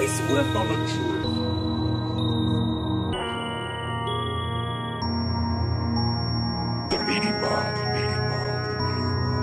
Swift on the truth. The Meaty Mob, the Meaty Mob, the Meaty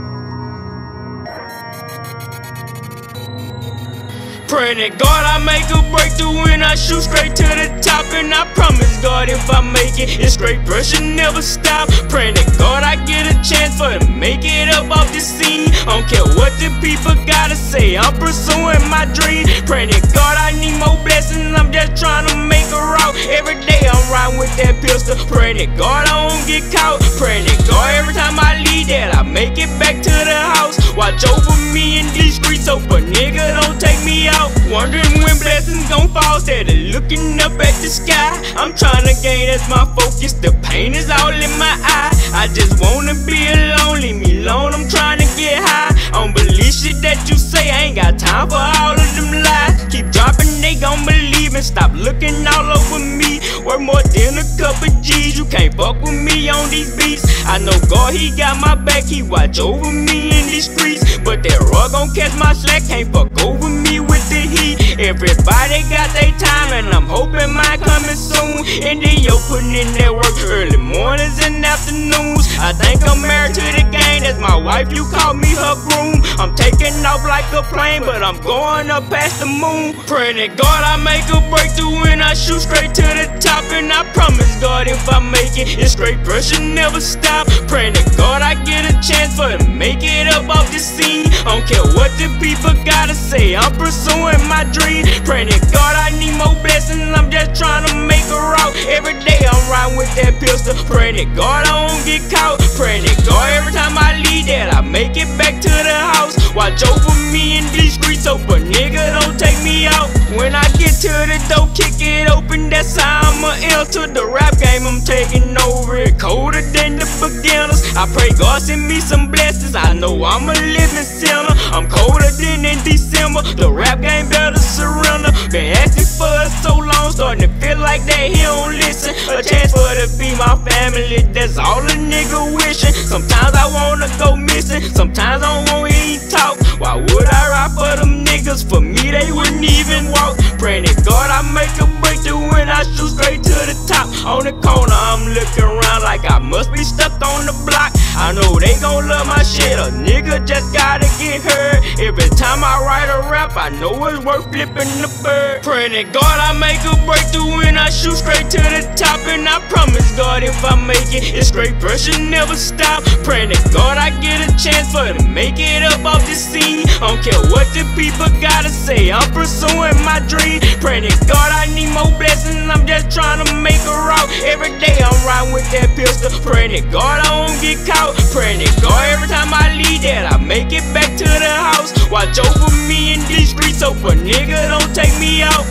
Mob. Praying to God I make a breakthrough and I shoot straight to the top. And I promise God if I make it, it's straight pressure, never stop. Praying to God I get a chance for to make it up off the scene. I don't care what the people gotta say, I'm pursuing my dream. Praying to God I need more blessings, I'm just trying to make a route. Every day I'm riding with that pistol, praying to God I won't get caught. Praying to God every time I leave that I make it back to the house. Watch over me in these streets so a nigga don't take me out. Wondering when blessings gon' fall, steady looking up at the sky. I'm trying to gain, that's my focus, the pain is all in my eye. I just wanna be alone, leave me alone, I'm trying to get high. I don't believe shit that you say, I ain't got time for all of them lies. Keep dropping, they gon' believe and stop looking all over me. Worth more than a couple G's, you can't fuck with me on these beats. I know God, he got my back, he watch over me in these streets. But that rug gon' catch my slack, can't fuck over me with the heat. Everybody got their time and I'm hoping mine coming soon. And then yo putting in that work early mornings and afternoons. I think I'm married to the game, that's my wife, you call me her groom. I'm taking off like a plane, but I'm going up past the moon. Praying to God I make a breakthrough and I shoot straight to the top. And I promise God if I make it, it's straight pressure, never stop. Praying to God I get a chance for to make it up off the scene. I don't care what the people gotta say, I'm pursuing my dream. Praying to God I need more blessings, I'm just trying to make a route. Every day I'm riding with that pistol, praying to God I won't get caught. Praying to God every time I leave that I make it back to the house. Watch over me in these streets so a nigga don't take me out. When I get to the door, kick it open, that's how I'ma enter the rap game. I'm taking over it, colder than the beginners. I pray God send me some blessings, I know I'm a living sinner. I'm colder than in December, the rap game better surrender. Been asking for it so long, starting to feel like that he don't listen. A chance for to be my family, that's all a nigga wishing. Sometimes I wanna go missing, sometimes I don't wanna even talk. Why would I ride for them niggas? For me they wouldn't even walk. Praying to God I make a breakthrough and I shoot straight to the top. On the corner I'm looking around like I must be stuck on the block. I know they gon' love my shit, a nigga just gotta get heard. Every time I write a rap, I know it's worth flipping the bird. Praying to God I make a breakthrough and I shoot straight to the top. And I promise God if I make it, it's straight pressure, never stop. Praying to God I get a chance for to make it up off the scene. I don't care what the people gotta say, I'm pursuing my dream. Praying to God I need more blessings, I'm just trying to make a route. Every day I'm riding with that pistol, praying to God I won't get caught. Praying to God every time I leave that I make it back to the house. Watch over me in these streets so a nigga don't take me out.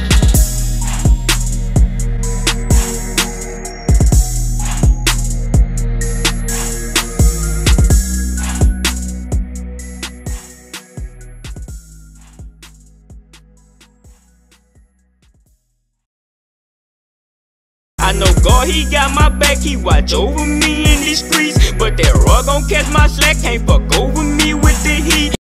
I know God, he got my back, he watch over me in these streets. But that rug gon' catch my slack, can't fuck over me with the heat.